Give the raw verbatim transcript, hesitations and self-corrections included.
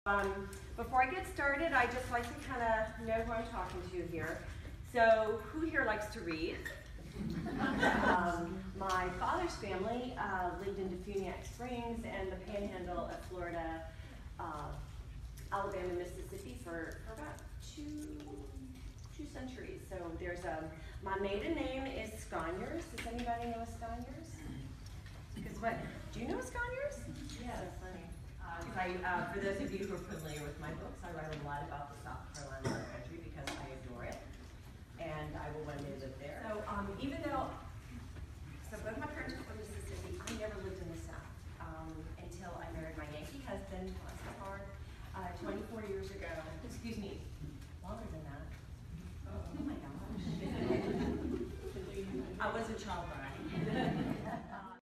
Um, before I get started, I just like to kind of know who I'm talking to here. So, who here likes to read? um, my father's family uh, lived in Defuniak Springs and the Panhandle of Florida, uh, Alabama, Mississippi for, for about two two centuries. So there's a, my maiden name is Sconyers. Does anybody know a Sconyers? Because what, do you know a Sconyers? Yeah, that's funny. Because I, uh, for those of you who are familiar with my books, I write a lot about the South Carolina country because I adore it, and I will one day live there. So um, even though, so both my parents are from Mississippi, I never lived in the South um, until I married my Yankee husband, bless his heart, uh, twenty-four years ago. Excuse me,